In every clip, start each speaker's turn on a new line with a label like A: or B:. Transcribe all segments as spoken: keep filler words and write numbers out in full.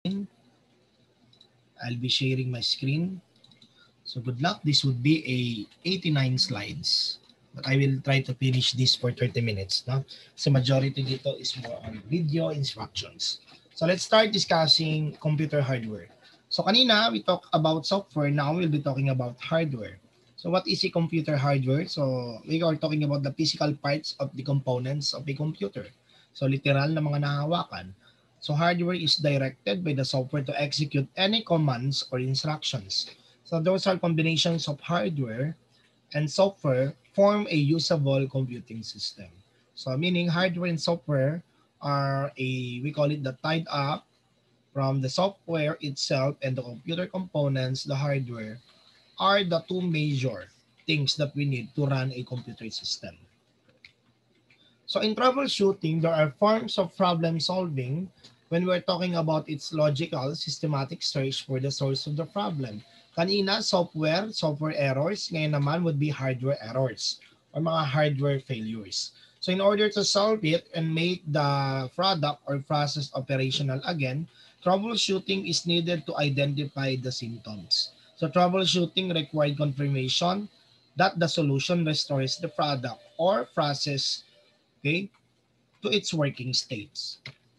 A: I'll be sharing my screen. So good luck. This would be a eighty-nine slides. But I will try to finish this for thirty minutes. No? So majority dito is more on video instructions. So let's start discussing computer hardware. So kanina, we talked about software. Now we'll be talking about hardware. So what is a computer hardware? So we are talking about the physical parts of the components of a computer. So literal na mga nahawakan. So hardware is directed by the software to execute any commands or instructions. So those are combinations of hardware and software form a usable computing system. So meaning hardware and software are a, we call it the tied up from the software itself and the computer components, the hardware, are the two major things that we need to run a computer system. So in troubleshooting, there are forms of problem solving when we're talking about its logical, systematic search for the source of the problem. Kanina, software, software errors. Ngayon naman would be hardware errors or mga hardware failures. So in order to solve it and make the product or process operational again, troubleshooting is needed to identify the symptoms. So troubleshooting required confirmation that the solution restores the product or process, okay, to its working states.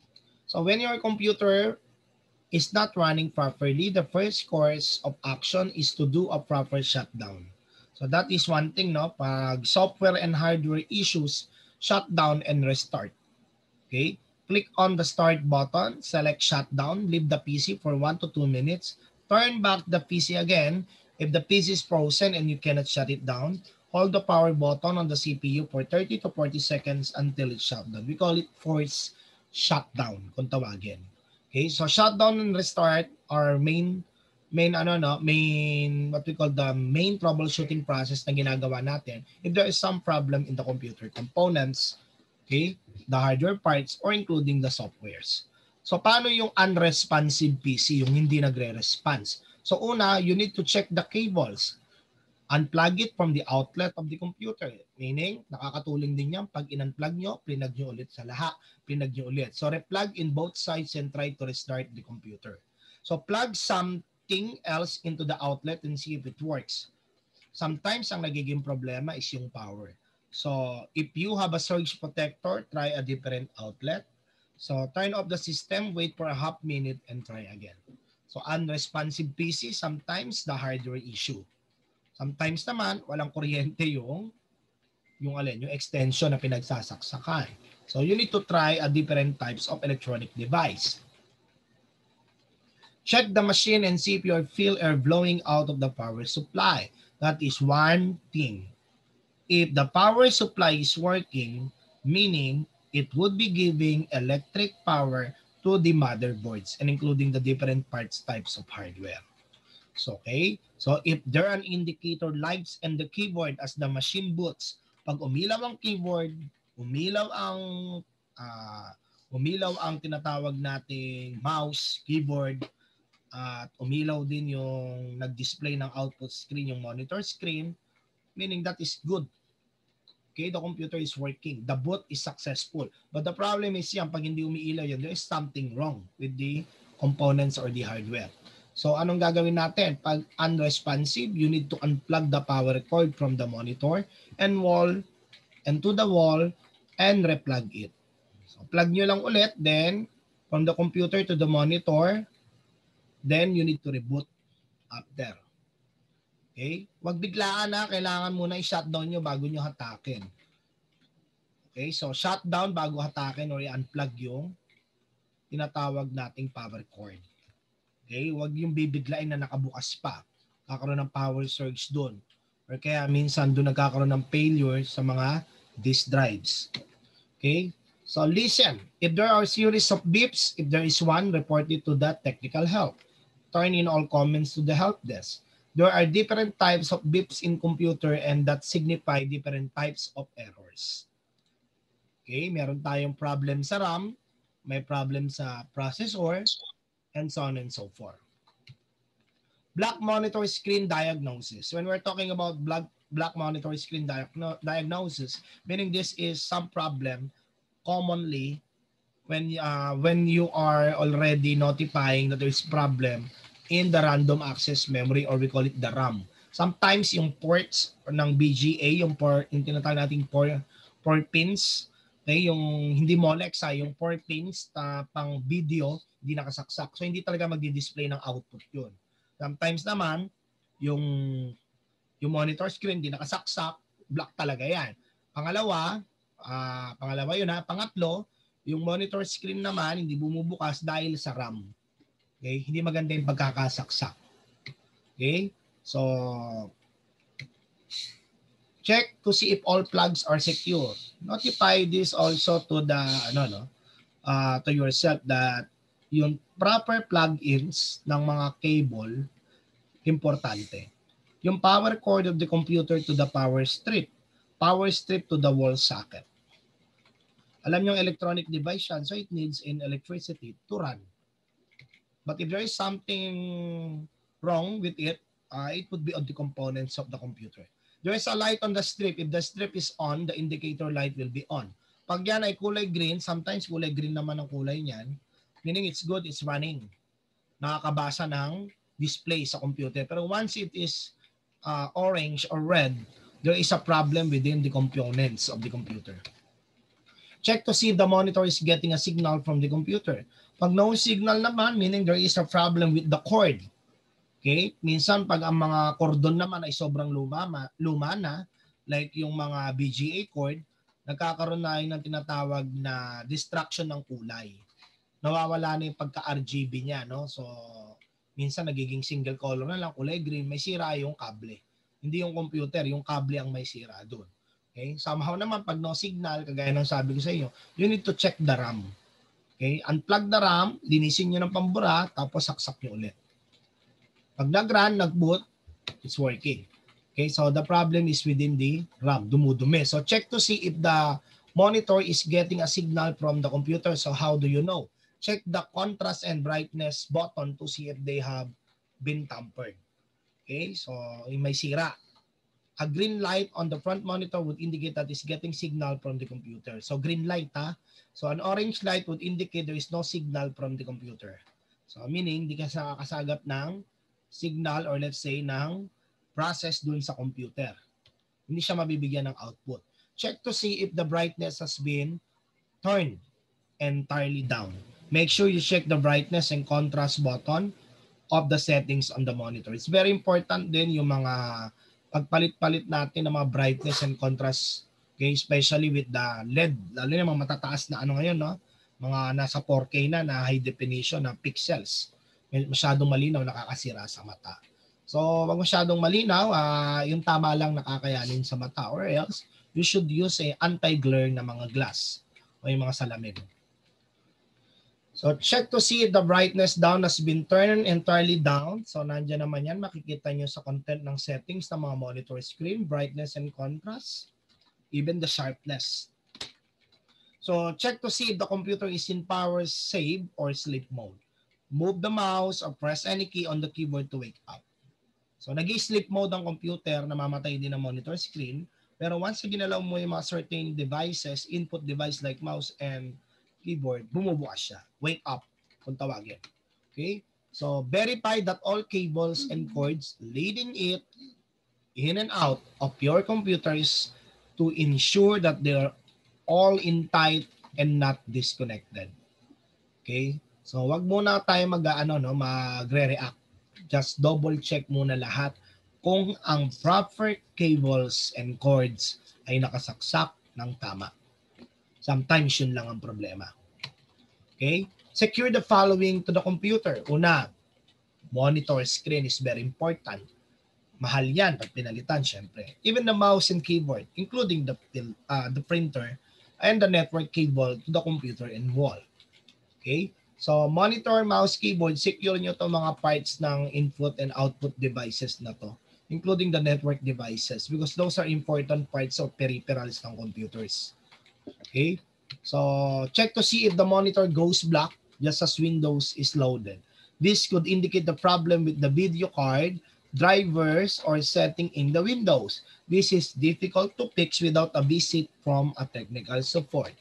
A: So when your computer is not running properly, the first course of action is to do a proper shutdown. So that is one thing, no? Pag software and hardware issues, shut down and restart. Okay? Click on the start button, select shutdown, leave the P C for one to two minutes, turn back the P C again. If the P C is frozen and you cannot shut it down, hold the power button on the C P U for thirty to forty seconds until it's shut down. We call it force shutdown kung tawagin. Okay, so shutdown and restart are main main ano no, main what we call the main troubleshooting process na ginagawa natin if there is some problem in the computer components, okay, the hardware parts or including the softwares. So paano yung unresponsive P C, yung hindi nagre-response? So una, you need to check the cables. Unplug it from the outlet of the computer. Meaning, nakakatulong din yan. Pag in-unplug nyo, plinag nyo ulit sa lahat. Plinag nyo ulit. So, replug in both sides and try to restart the computer. So, plug something else into the outlet and see if it works. Sometimes, ang nagiging problema is yung power. So, if you have a surge protector, try a different outlet. So, turn off the system, wait for a half minute, and try again. So, unresponsive P C, sometimes the hardware issue. Sometimes naman, walang kuryente yung, yung alin, yung extension na pinagsasaksakan. So you need to try a different types of electronic device. Check the machine and see if your fill air blowing out of the power supply. That is one thing. If the power supply is working, meaning it would be giving electric power to the motherboards and including the different parts types of hardware. So, okay. So, if there an indicator lights and the keyboard as the machine boots, pag umilaw ang keyboard, umilaw ang uh, umilaw ang tinatawag nating mouse, keyboard, at uh, umilaw din yung nag-display ng output screen, yung monitor screen, meaning that is good. Okay, the computer is working. The boot is successful. But the problem is yan, pag hindi umiilaw yun, there is something wrong with the components or the hardware. So, anong gagawin natin? Pag unresponsive, you need to unplug the power cord from the monitor and wall and to the wall and replug it. So, plug nyo lang ulit. Then, from the computer to the monitor, then you need to reboot after. Okay? Huwag biglaan na. Kailangan muna i-shutdown nyo bago nyo hatakin. Okay? So, shutdown bago hatakin or i-unplug yung tinatawag nating power cord. Okay, wag yung bibiglain na nakabukas pa. Kakaroon ng power surge doon. Or kaya minsan doon nagkakaroon ng failure sa mga disk drives. Okay? So listen, if there are series of beeps, if there is one, report it to the technical help. Turn in all comments to the help desk. There are different types of beeps in computer and that signify different types of errors. Okay, meron tayong problem sa RAM, may problem sa processor, and so on and so forth. Black monitor screen diagnosis. When we're talking about black, black monitor screen diagno diagnosis, meaning this is some problem commonly when uh, when you are already notifying that there is problem in the random access memory, or we call it the RAM. Sometimes yung ports ng B G A, yung port, yung tinatawag nating port, port pins, okay, yung hindi molex ha, yung port pins na pang video, hindi nakasaksak. So hindi talaga magdi-display ng output yun. Sometimes naman, yung yung monitor screen hindi nakasaksak, black talaga yan. Pangalawa, uh, pangalawa yun ha, pangatlo, yung monitor screen naman hindi bumubukas dahil sa RAM. Okay? Hindi maganda yung pagkakasaksak. Okay? So, check to see if all plugs are secure. Notify this also to the ano no, uh, to yourself that yung proper plug-ins ng mga cable importante. Yung power cord of the computer to the power strip, power strip to the wall socket. Alam niyo yung electronic device yan, so it needs in electricity to run. But if there is something wrong with it, uh, it would be on the components of the computer. There is a light on the strip. If the strip is on, the indicator light will be on. Pag yan ay kulay green, sometimes kulay green naman ang kulay niyan, meaning it's good, it's running. Nakakabasa ng display sa computer. Pero once it is uh, orange or red, there is a problem within the components of the computer. Check to see if the monitor is getting a signal from the computer. Pag no signal naman, meaning there is a problem with the cord. Okay? Minsan pag ang mga cordon naman ay sobrang luma, luma na, like yung mga B G A cord, nagkakaroon na ng tinatawag na distraction ng kulay. Nawawala na yung pagka-R G B niya, no? So, minsan nagiging single color na lang, kulay green, may sira yung kable. Hindi yung computer, yung kable ang may sira doon. Okay? Somehow naman, pag no signal, kagaya ng sabi ko sa inyo, you need to check the RAM. Okay? Unplug the RAM, linisin nyo ng pambura, tapos saksak nyo ulit. Pag nag-run, nag-boot, it's working. Okay? So, the problem is within the RAM, dumudumi. So, check to see if the monitor is getting a signal from the computer. So, how do you know? Check the contrast and brightness button to see if they have been tampered. Okay? So, may sira. A green light on the front monitor would indicate that it's getting signal from the computer. So, green light ha. So, an orange light would indicate there is no signal from the computer. So, meaning, di ka nakakasagap ng signal or let's say ng process dun sa computer. Hindi siya mabibigyan ng output. Check to see if the brightness has been turned entirely down. Make sure you check the brightness and contrast button of the settings on the monitor. It's very important din yung mga pagpalit-palit natin ng mga brightness and contrast, okay, especially with the L E D, lalo yung mga matataas na ano ngayon, no? Mga nasa four K na, na high definition na pixels. Masyadong malinaw, nakakasira sa mata. So, wag masyadong malinaw, uh, yung tama lang nakakayanin sa mata, or else you should use a anti-glare na mga glass o yung mga salamin. So, check to see if the brightness down has been turned entirely down. So, nandiyan naman yan. Makikita nyo sa content ng settings ng mga monitor screen, brightness and contrast, even the sharpness. So, check to see if the computer is in power save or sleep mode. Move the mouse or press any key on the keyboard to wake up. So, nag-sleep mode ang computer, namamatay din ang monitor screen. Pero once na ginalaw mo yung mga certain devices, input device like mouse and keyboard, bumubukas siya. Wake up, kung tawagin. Okay? So, verify that all cables and cords leading it in and out of your computers to ensure that they are all in tight and not disconnected. Okay? So, wag muna tayo mag-ano, no, magre-react. Just double check muna lahat kung ang proper cables and cords ay nakasaksak ng tama. Sometimes yun lang ang problema. Okay? Secure the following to the computer. Una, monitor screen is very important. Mahal yan pag pinalitan, syempre. Even the mouse and keyboard, including the, uh, the printer and the network cable to the computer and wall. Okay? So, monitor, mouse, keyboard, secure nyo itong mga parts ng input and output devices na to, including the network devices, because those are important parts of peripherals ng computers. Okay? So, check to see if the monitor goes black just as Windows is loaded. This could indicate the problem with the video card, drivers, or setting in the Windows. This is difficult to fix without a visit from a technical support.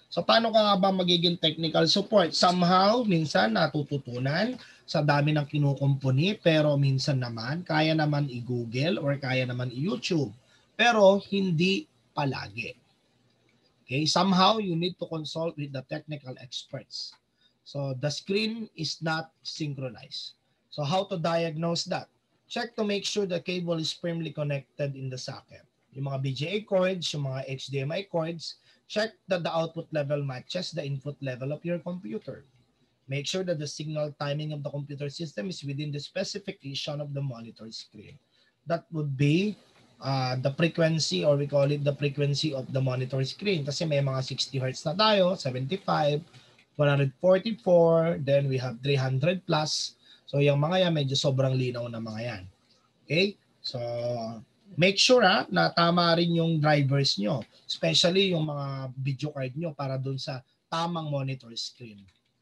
A: So paano ka nga ba magiging technical support? Somehow, minsan natututunan sa dami ng kinukumpuni, pero minsan naman, kaya naman i-Google or kaya naman i-YouTube. Pero hindi palagi. Okay, somehow you need to consult with the technical experts. So the screen is not synchronized. So how to diagnose that? Check to make sure the cable is firmly connected in the socket. Yung mga B G A cords, yung mga H D M I cords, check that the output level matches the input level of your computer. Make sure that the signal timing of the computer system is within the specification of the monitor screen. That would be uh, the frequency, or we call it the frequency of the monitor screen. Kasi may mga sixty hertz na tayo, seventy-five, one forty-four, then we have three hundred plus. So yung mga yan, medyo sobrang linaw na mga yan. Okay? So make sure ha, na tama rin yung drivers nyo, especially yung mga video card nyo para dun sa tamang monitor screen.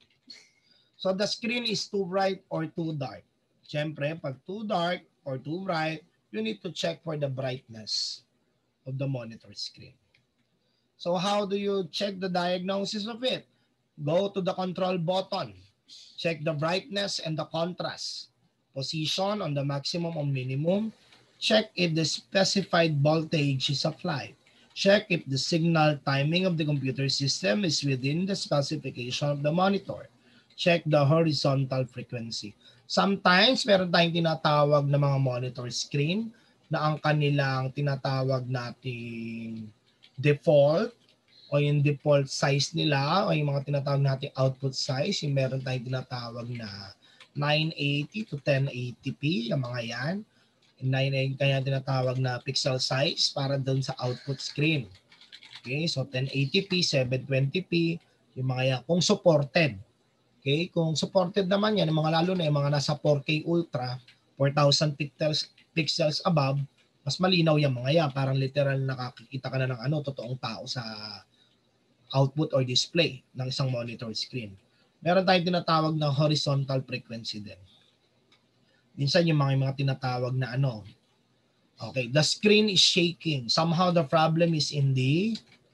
A: So the screen is too bright or too dark. Siyempre, pag too dark or too bright, you need to check for the brightness of the monitor screen. So how do you check the diagnosis of it? Go to the control button. Check the brightness and the contrast. Position on the maximum or minimum. Check if the specified voltage is applied. Check if the signal timing of the computer system is within the specification of the monitor. Check the horizontal frequency. Sometimes, meron tayong tinatawag na mga monitor screen na ang kanilang tinatawag nating default o yung default size nila o yung mga tinatawag nating output size, yung meron tayong tinatawag na nine eighty to ten eighty p, yung mga yan. nine eighty kaya tinatawag na pixel size para doon sa output screen. Okay, so ten eighty p, seven twenty p, yung mga yan. Kung supported. Okay, kung supported naman yan, yung mga lalo na yung mga nasa four K Ultra, four thousand pixels, pixels above, mas malinaw yung mga yan. Parang literal nakakikita ka na ng ano, totoong tao sa output or display ng isang monitor screen. Meron tayong tinatawag na horizontal frequency din. Minsan yung mga, yung mga tinatawag na ano, okay, the screen is shaking. Somehow the problem is in the,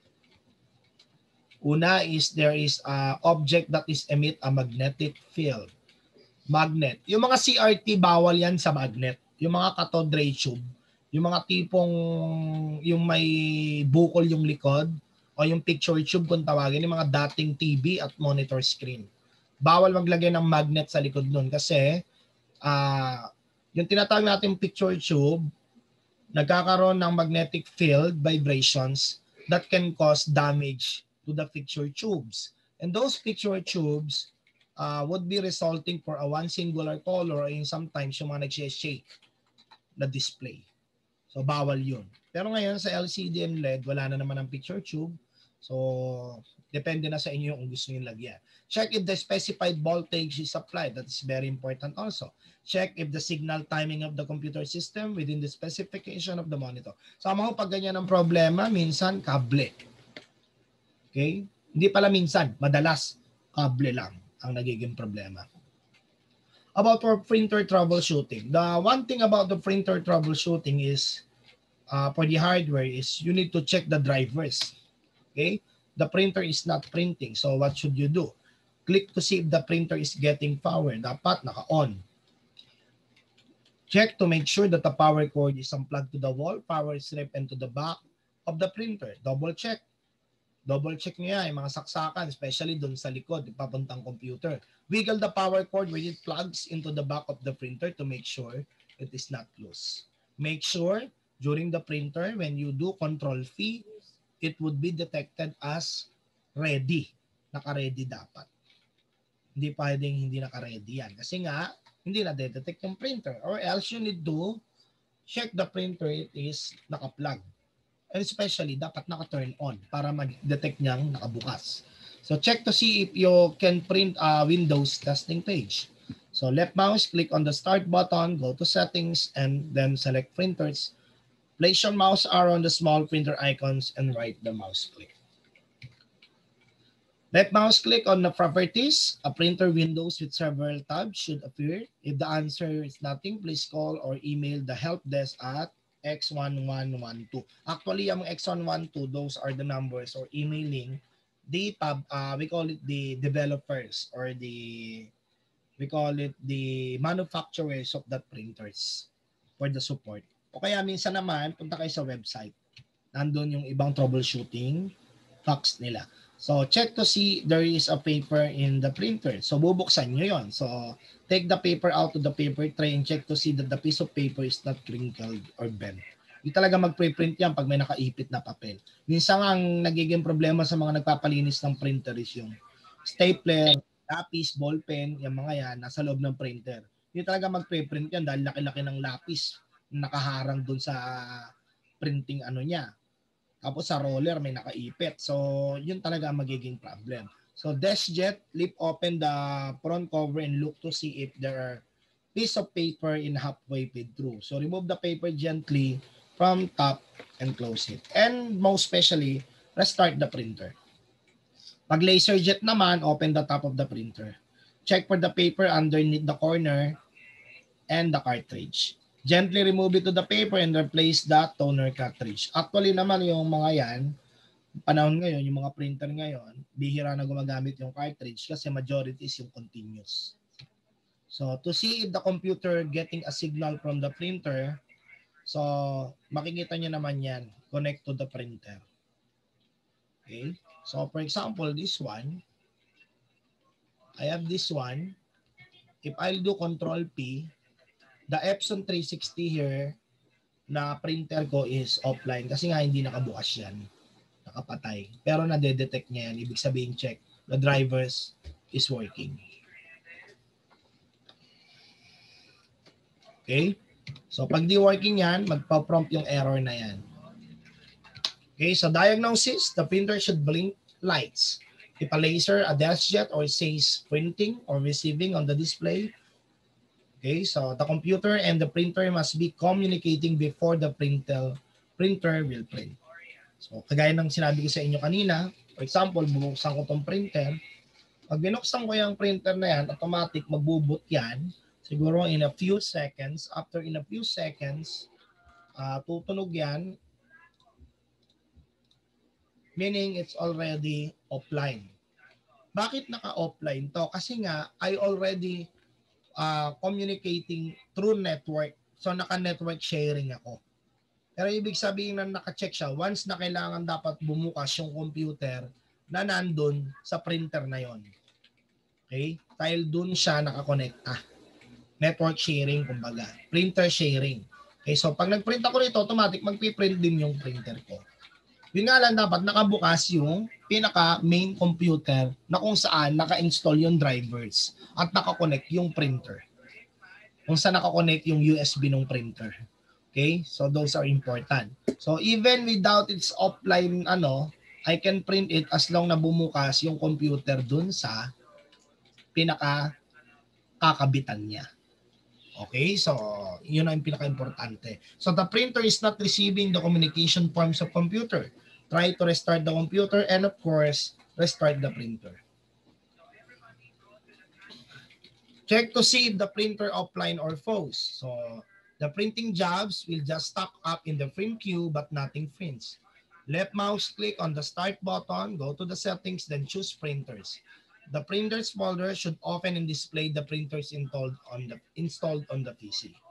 A: una is there is a object that is emit a magnetic field. Magnet. Yung mga C R T, bawal yan sa magnet. Yung mga cathode ray tube, yung mga tipong, yung may bukol yung likod, o yung picture tube kung tawagin, yung mga dating T V at monitor screen. Bawal maglagay ng magnet sa likod nun kasi uh, yung tinatawag natin picture tube, nagkakaroon ng magnetic field vibrations that can cause damage to the picture tubes. And those picture tubes uh, would be resulting for a one singular color, and sometimes yung mga nag-shake na display. So bawal yun. Pero ngayon sa L C D and L E D, wala na naman ang picture tube. So depende na sa inyo kung gusto nyo lagyan. Check if the specified voltage is applied. That is very important also. Check if the signal timing of the computer system within the specification of the monitor. Sama ko pag ganyan ang problema, minsan kable. Okay? Hindi pala minsan, madalas kable lang ang nagiging problema. About for printer troubleshooting. The one thing about the printer troubleshooting is uh, for the hardware is you need to check the drivers. Okay? The printer is not printing. So what should you do? Click to see if the printer is getting power. Dapat naka-on. Check to make sure that the power cord is unplugged to the wall, power is ripped into the back of the printer. Double check. Double check niya yung mga saksakan, especially dun sa likod, papuntang computer. Wiggle the power cord when it plugs into the back of the printer to make sure it is not loose. Make sure during the printer, when you do control V, it would be detected as ready. Naka-ready dapat. Hindi pwedeng hindi naka-ready yan. Kasi nga, hindi na detect yung printer. Or else you need to check the printer it is naka-plug. And especially, dapat naka-turn on para mag-detect niyang nakabukas. So check to see if you can print a Windows testing page. So left mouse, click on the start button, go to settings, and then select printers. Place your mouse arrow on the small printer icons and right the mouse click. Left mouse click on the properties. A printer windows with several tabs should appear. If the answer is nothing, please call or email the help desk at X one one one two. Actually, yung X one one two, those are the numbers or emailing the pub, uh, we call it the developers or the we call it the manufacturers of that printers for the support. O kaya minsan naman, punta kayo sa website. Nandun yung ibang troubleshooting facts nila. So, check to see there is a paper in the printer. So, bubuksan nyo yon. So, take the paper out of the paper tray and check to see that the piece of paper is not crinkled or bent. Hindi talaga mag-pre-print yan pag may nakaipit na papel. Minsan ang nagiging problema sa mga nagpapalinis ng printer is yung stapler, lapis, ballpen, yung mga yan, nasa loob ng printer. Hindi talaga mag-pre-print yan dahil laki-laki ng lapis nakaharang dun sa printing ano niya. Tapos sa roller may nakaipit. So, yun talaga ang magiging problem. So, DeskJet, lift open the front cover and look to see if there are piece of paper in halfway feed through. So, remove the paper gently from top and close it. And most especially, restart the printer. Pag LaserJet naman, open the top of the printer. Check for the paper underneath the corner and the cartridge. Gently remove it to the paper and replace the toner cartridge. Actually naman yung mga yan, panahon ngayon, yung mga printer ngayon, bihira na gumagamit yung cartridge kasi majority is yung continuous. So to see if the computer getting a signal from the printer, so makikita nyo naman yan, connect to the printer. Okay, so for example, this one, I have this one. If I'll do Control P, the Epson three sixty here na printer ko is offline kasi nga hindi nakabukas yan. Nakapatay. Pero nade-detect niya yan. Ibig sabihin check. The drivers is working. Okay? So pag di working yan, magpa-prompt yung error na yan. Okay? So diagnosis, the printer should blink lights. If a laser, a DeskJet, or says printing or receiving on the display. Okay, so the computer and the printer must be communicating before the printer printer will print. So, kagaya ng sinabi ko sa inyo kanina, for example, bubuksan ko tong printer. Pag binuksan ko yung printer na yan, automatic magbuboot yan. Siguro in a few seconds. After in a few seconds, uh, tutunog yan. Meaning it's already offline. Bakit naka-offline to? Kasi nga, I already Uh, communicating through network. So, naka-network sharing ako. Pero ibig sabihin na naka-check siya, once na kailangan dapat bumukas yung computer na nandun sa printer na yon. Okay? Dahil dun siya nakakonekta. Network sharing, kumbaga. Printer sharing. Okay, so pag nag-print ako nito, automatic magpiprint din yung printer ko. Yun nga lang, dapat nakabukas yung pinaka main computer na kung saan naka-install yung drivers at naka-connect yung printer. Kung saan naka-connect yung U S B ng printer. Okay? So those are important. So even without its offline ano, I can print it as long na bumukas yung computer dun sa pinaka kakabitan niya. Okay? So yun ang pinaka-importante. So the printer is not receiving the communication forms of computer. Try to restart the computer and of course, restart the printer. Check to see if the printer offline or froze. So the printing jobs will just stack up in the print queue but nothing prints. Left mouse click on the start button, go to the settings, then choose printers. The printers folder should open and display the printers installed on the installed on the P C.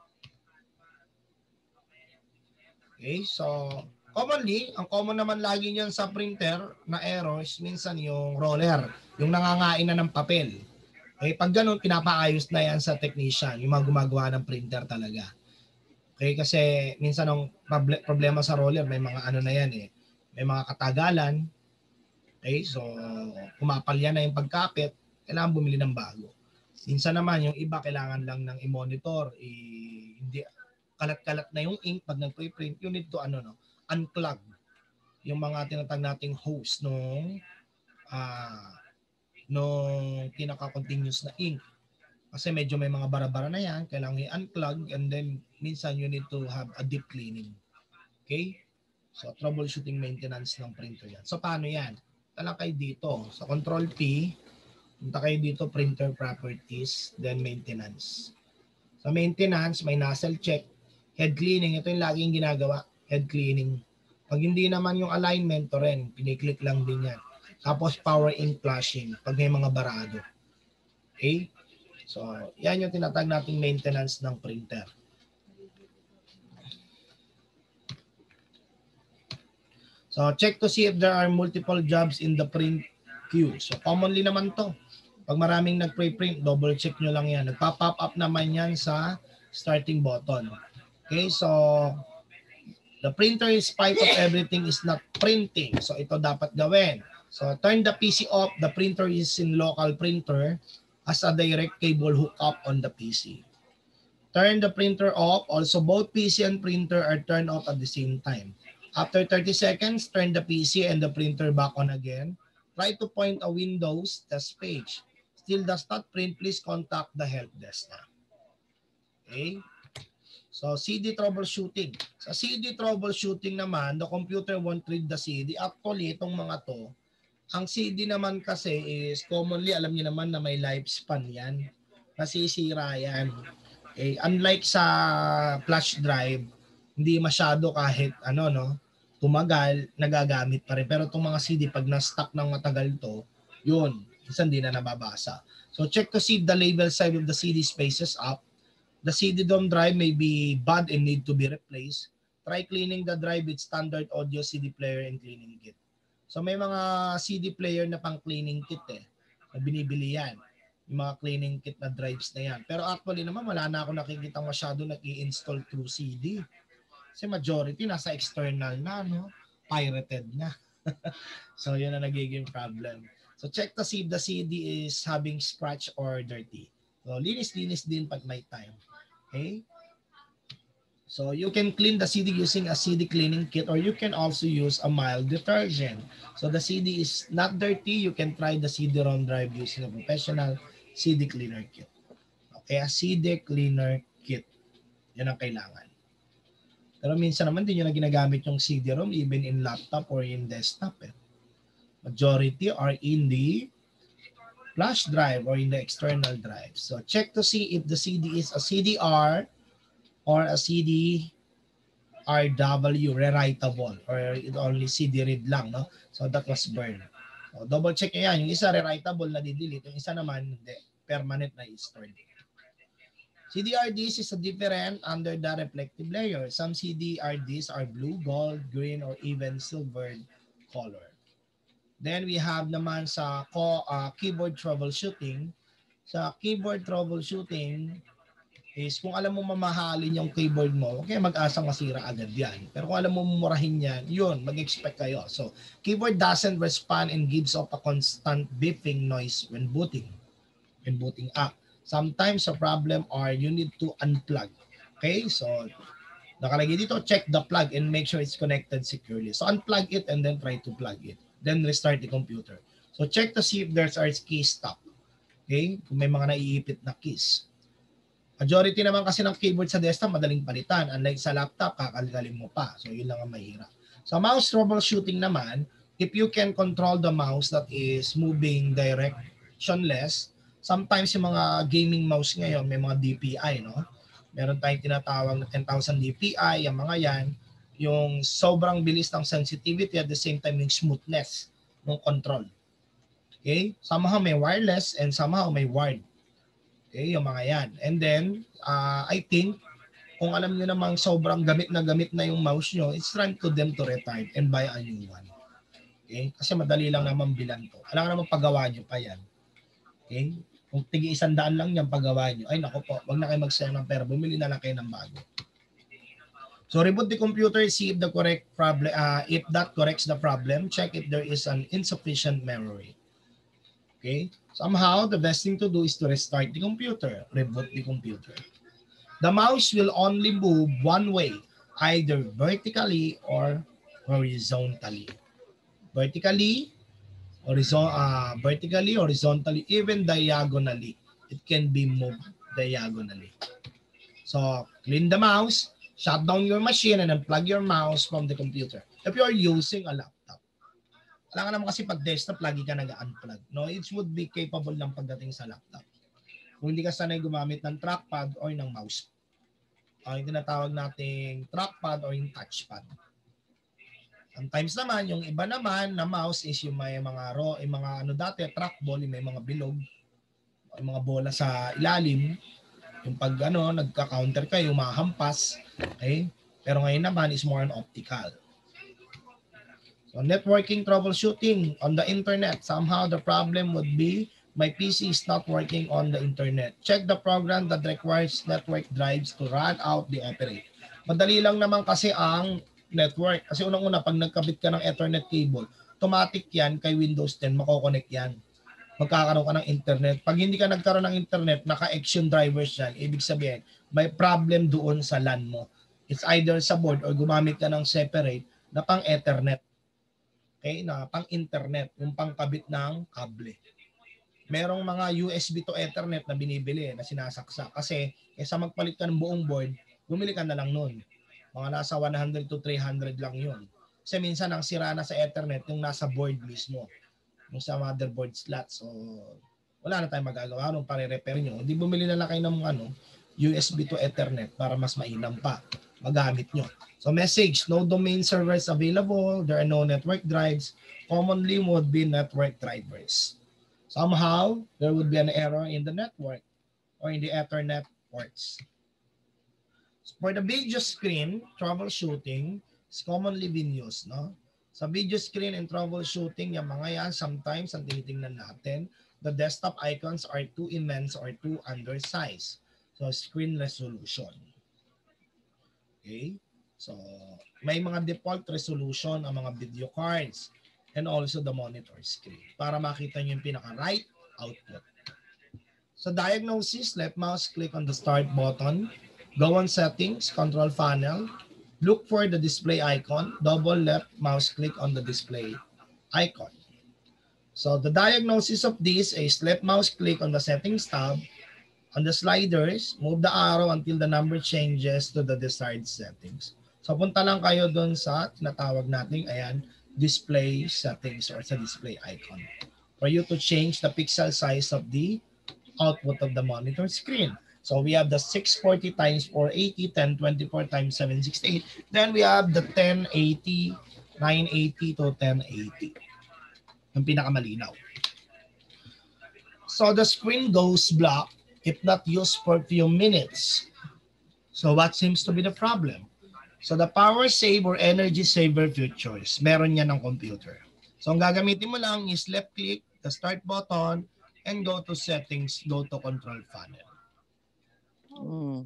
A: Okay, so commonly, ang common naman lagi niyan sa printer na errors, minsan yung roller, yung nangangain na ng papel. Okay, pag ganun, pinapaayos na yan sa technician, yung mga gumagawa ng printer talaga. Okay, kasi minsan ang problema sa roller, may mga ano na yan eh, may mga katagalan. Okay, so kumapal yan na yung pagkapit, kailangan bumili ng bago. Minsan naman, yung iba kailangan lang ng i-monitor, i- hindi kalat-kalat na yung ink pag nag-print, you need to ano no, unclog yung mga tinatag nating hose nung uh, nung pinaka-continuous na ink. Kasi medyo may mga bara-bara na yan, kailangan i-unclog and then minsan you need to have a deep cleaning. Okay? So troubleshooting maintenance ng printer yan. So paano yan? Tala kayo dito. Sa Control P, punta kayo dito, printer properties, then maintenance. Sa maintenance, may nozzle check, head cleaning. Ito yung laging ginagawa, head cleaning. Pag hindi naman yung alignment, to rin, piniklik lang din yan. Tapos power in flashing pag may mga barado. Okay? So, yan yung tinatag nating maintenance ng printer. So, check to see if there are multiple jobs in the print queue. So, commonly naman to. Pag maraming nag-pre-print, double check nyo lang yan. Nagpa-pop up naman yan sa starting button. Okay, so the printer in spite of everything is not printing. So, ito dapat gawin. So, turn the P C off. The printer is in local printer as a direct cable hookup on the P C. Turn the printer off. Also, both P C and printer are turned off at the same time. After thirty seconds, turn the P C and the printer back on again. Try to point a Windows test page. Still does not print, please contact the help desk na. Okay? So, C D troubleshooting. Sa C D troubleshooting naman, the computer won't read the C D. Actually, itong mga to, ang C D naman kasi is commonly, alam niyo naman na may lifespan yan. Nasisira yan. Okay? Unlike sa flash drive, hindi masyado kahit ano, no, tumagal, nagagamit pa rin. Pero itong mga C D, pag na-stuck ng matagal to, yun, minsan di na nababasa. So check to see if the label side of the C D space is up. The C D-ROM drive may be bad and need to be replaced. Try cleaning the drive with standard audio C D player and cleaning kit. So may mga C D player na pang cleaning kit eh. Na binibili yan. Yung mga cleaning kit na drives na yan. Pero actually naman, wala na ako nakikita masyado nag-i-install through C D. Kasi majority nasa external na, no? Pirated na. So, yun ang nagiging problem. So, check to see if the C D is having scratch or dirty. So, linis-linis din pag may time. Okay? So, you can clean the C D using a C D cleaning kit or you can also use a mild detergent. So, the C D is not dirty. You can try the C D-ROM drive using a professional C D cleaner kit. Okay? A C D cleaner kit. Yan ang kailangan. Pero minsan naman din yung na ginagamit yung C D-ROM even in laptop or in desktop. Eh. Majority are in the flash drive or in the external drive. So check to see if the C D is a C D R or a C D R W rewritable or it only C D read lang. No? So that was burned. So double check yan. Yung isa rewritable na di-delete. Yung isa naman hindi. Permanent na i-store. C D R Ds is a different under the reflective layer. Some C D R Ds are blue, gold, green, or even silver color. Then we have naman sa uh, keyboard troubleshooting. Sa keyboard troubleshooting is kung alam mo mamahalin yung keyboard mo, okay, mag-asang masira agad yan. Pero kung alam mo mumurahin yan, yun, mag-expect kayo. So, keyboard doesn't respond and gives off a constant beeping noise when booting. When booting up. Sometimes a problem are you need to unplug. Okay, so nakalagay dito, check the plug and make sure it's connected securely. So unplug it and then try to plug it. Then restart the computer. So check to see if there's are keys stuck. Okay, kung may mga naiipit na keys. Majority naman kasi ng keyboard sa desktop madaling palitan. Unlike sa laptop, kakalgalin mo pa. So yun lang ang mahirap. Sa mouse troubleshooting naman, if you can control the mouse that is moving directionless, sometimes yung mga gaming mouse ngayon, may mga D P I, no? Meron tayong tinatawag na ten thousand D P I, yung mga yan, yung sobrang bilis ng sensitivity at the same time yung smoothness ng control. Okay? Somehow may wireless and somehow may wired. Okay? Yung mga yan. And then, uh, I think, kung alam nyo namang sobrang gamit na gamit na yung mouse nyo, it's time to them to retire and buy a new one. Okay? Kasi madali lang naman bilan to. Alam naman paggawa nyo pa yan. Okay? Kung tigi isang daan lang yung paggawa nyo, ay naku po, wag na kayo magsayang ng pera, bumili na lang kayo ng bago. So reboot the computer, see if the correct problem, uh, if that corrects the problem, check if there is an insufficient memory. Okay? Somehow, the best thing to do is to restart the computer, reboot the computer. The mouse will only move one way, either vertically or horizontally. Vertically, Horizon, uh, vertically, horizontally, even diagonally. It can be moved diagonally. So, clean the mouse, shut down your machine, and unplug your mouse from the computer. If you are using a laptop. Alam ka naman kasi pag desktop, lagi ka nag-unplug. No? It would be capable lang pagdating sa laptop. Kung hindi ka sanay gumamit ng trackpad or ng mouse. Uh, yung tinatawag nating trackpad or yung touchpad. Sometimes naman, yung iba naman na mouse is yung may mga raw, yung mga ano dati, trackball, yung may mga bilog, yung mga bola sa ilalim. Yung pag ano, nagka-counter kayo, mahampas. Okay? Pero ngayon naman is more on optical. So networking troubleshooting on the internet. Somehow the problem would be my P C is not working on the internet. Check the program that requires network drives to run out the operate. Madali lang naman kasi ang network. Kasi unang-una, pag nagkabit ka ng Ethernet cable, automatic yan kay Windows ten, makokonect yan. Magkakaroon ka ng internet. Pag hindi ka nagkaroon ng internet, naka-action drivers yan. Ibig sabihin, may problem doon sa LAN mo. It's either sa board or gumamit ka ng separate na pang Ethernet. Okay, na pang internet, yung pangkabit ng kable. Merong mga U S B to Ethernet na binibili na sinasaksak kasi kaysa magpalit ka ng buong board, bumili ka na lang nun. Mga nasa one hundred to three hundred lang yun. Kasi minsan ang sira na sa Ethernet yung nasa board mismo, yung sa motherboard slot. So wala na tayong magagawa nung pare-repair nyo. Hindi bumili na lang kayo ng ano, U S B to Ethernet para mas mainam pa magamit nyo. So message, no domain servers available, there are no network drives, commonly would be network drivers. Somehow, there would be an error in the network or in the Ethernet ports. For the video screen, troubleshooting is commonly been used. No? Sa video screen and troubleshooting, yung mga yan, sometimes ang tinitingnan natin, the desktop icons are too immense or too undersized. So screen resolution. Okay? So, may mga default resolution ang mga video cards and also the monitor screen para makita nyo yung pinaka-right output. So, diagnosis, left mouse click on the start button, go on settings, control panel, look for the display icon, double left mouse click on the display icon. So, the diagnosis of this is left mouse click on the settings tab, on the sliders, move the arrow until the number changes to the desired settings. So punta lang kayo doon sa tinatawag nating ayan, display settings or sa display icon for you to change the pixel size of the output of the monitor screen. So we have the six forty times four eighty, ten twenty-four times seven sixty-eight. Then we have the ten eighty, nine eighty to ten eighty. Yung pinakamalinaw. So the screen goes black if not used for a few minutes. So what seems to be the problem? So the power save or energy saver features, meron yan ng computer. So ang gagamitin mo lang is left click, the start button, and go to settings, go to control panel. Hmm.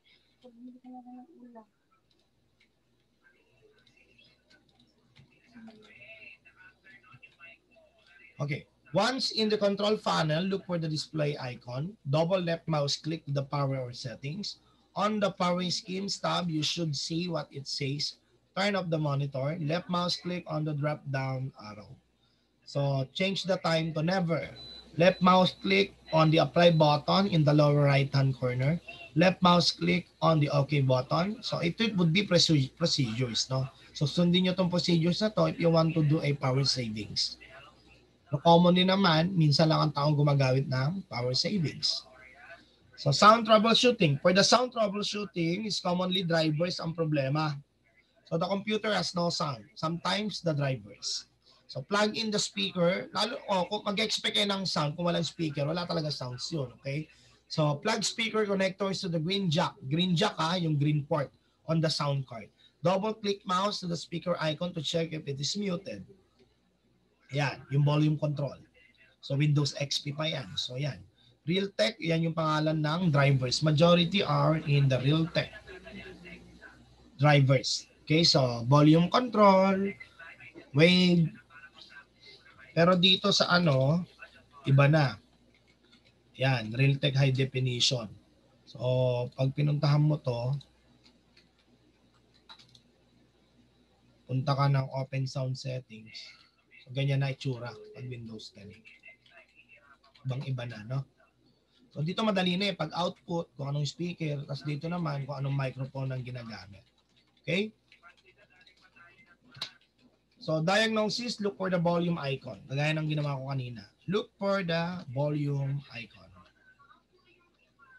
A: Okay. Once in the control panel, look for the display icon. Double left mouse click the power or settings. On the power schemes tab, you should see what it says. Turn off the monitor. Left mouse click on the drop down arrow. So change the time to never. Left mouse click on the apply button in the lower right hand corner. Left mouse click on the OK button. So it would be procedures. No? So sundin nyo itong procedures na to if you want to do a power savings. So commonly naman, minsan lang ang taong gumagamit ng power savings. So sound troubleshooting. For the sound troubleshooting, is commonly drivers ang problema. So the computer has no sound. Sometimes the drivers. So plug in the speaker. Lalo, oh, kung mag-expect kayo ng sound, kung walang speaker, wala talaga sounds yun. Okay? So plug speaker connectors to the green jack. Green jack ha, yung green port on the sound card. Double click mouse to the speaker icon to check if it is muted. Yan, yung volume control. So Windows X P pa yan. So yan. Realtek, yan yung pangalan ng drivers. Majority are in the Realtek drivers. Okay, so volume control, wave. Pero dito sa ano, iba na. Yan, Realtek high definition. So pag pinuntahan mo to, punta ka ng open sound settings. So, ganyan na itsura pag Windows ten. Ibang iba na, no? So, dito madali na eh. Pag output, kung anong speaker, tapos dito naman kung anong microphone ang ginagamit. Okay? So, diagnosis, look for the volume icon. Kagaya ng ginawa ko kanina. Look for the volume icon.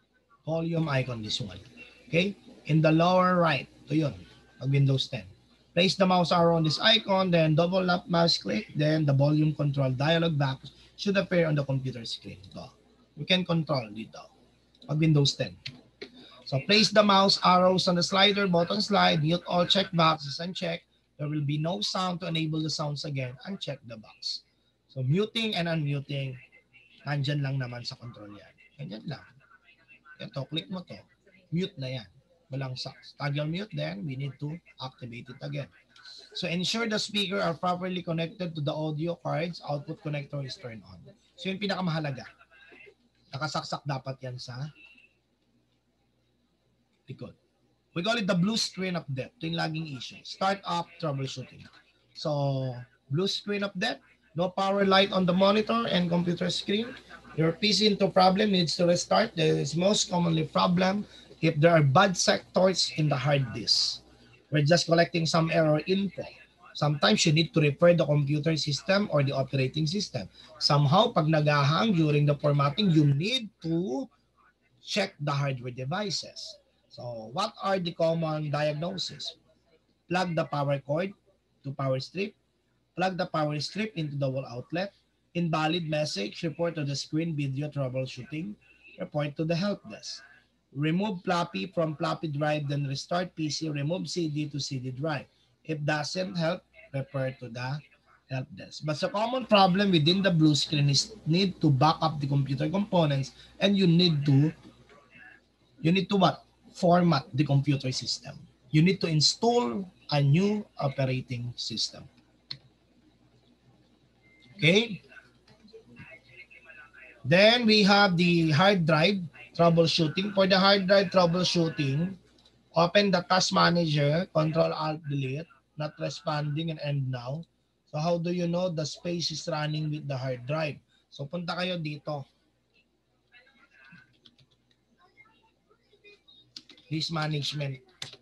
A: Volume icon, this one. Okay? In the lower right. Ito yun. Pag Windows ten. Place the mouse arrow on this icon, then double left mouse click, then the volume control dialog box should appear on the computer screen. Ito. We can control dito. Pag Windows ten. So place the mouse arrows on the slider button slide, mute all checkboxes and check. There will be no sound to enable the sounds again, uncheck the box. So muting and unmuting, nandyan lang naman sa control yan. Ganyan lang. Ito, click mo to. Mute na yan. Walang sounds. Toggle mute, then we need to activate it again. So ensure the speaker are properly connected to the audio cards. Output connector is turned on. So yung pinakamahalaga. Nakasaksak dapat yan sa likod. We call it the blue screen of death. Ito yung laging issue. Start up troubleshooting. So blue screen of death. No power light on the monitor and computer screen. Your P C into problem needs to restart. There is most commonly problem if there are bad sectors in the hard disk. We're just collecting some error info. Sometimes you need to repair the computer system or the operating system. Somehow, pag nag-hang during the formatting, you need to check the hardware devices. So, what are the common diagnoses? Plug the power cord to power strip. Plug the power strip into the wall outlet. Invalid message, report to the screen video troubleshooting. Report to the help desk. Remove floppy from floppy drive, then restart P C. Remove C D to C D drive. If doesn't help, refer to the help desk. But the common problem within the blue screen is need to back up the computer components, and you need to you need to what? Format the computer system. You need to install a new operating system. Okay? Then we have the hard drive troubleshooting. For the hard drive troubleshooting, open the task manager, control alt delete, not responding and end now. So how do you know the space is running with the hard drive? So punta kayo dito. Disk management.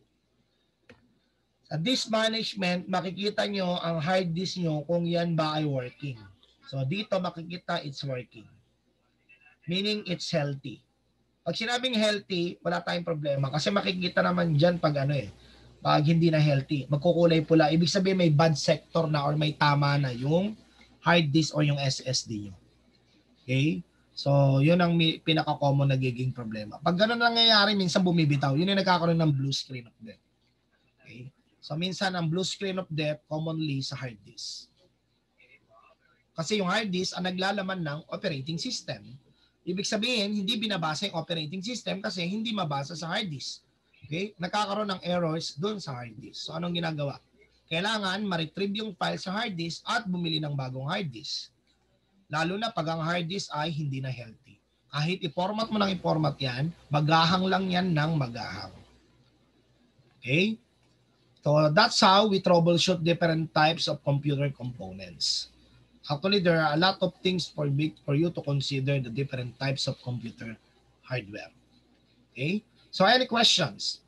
A: Sa disk management, makikita nyo ang hard disk nyo kung yan ba ay working. So dito makikita it's working. Meaning it's healthy. Pag sinabing healthy, wala tayong problema. Kasi makikita naman dyan pag ano eh, pag hindi na healthy, magkukulay pula. Ibig sabihin may bad sector na or may tama na yung hard disk or yung S S D nyo. Okay? So, yun ang pinaka-common nagiging problema. Pag gano'n nangyayari, minsan bumibitaw. Yun yung nagkakaroon ng blue screen of death. Okay? So, minsan ang blue screen of death commonly sa hard disk. Kasi yung hard disk ang naglalaman ng operating system. Ibig sabihin, hindi binabasa yung operating system kasi hindi mabasa sa hard disk. Okay? Nagkakaroon ng errors doon sa hard disk. So, anong ginagawa? Kailangan ma-retrieve yung file sa hard disk at bumili ng bagong hard disk. Lalo na pag ang hard disk ay hindi na healthy. Kahit i-format mo ng i-format yan, magahang lang yan ng magahang. Okay? So, that's how we troubleshoot different types of computer components. Actually, there are a lot of things for, big, for you to consider the different types of computer hardware. Okay? So, any questions?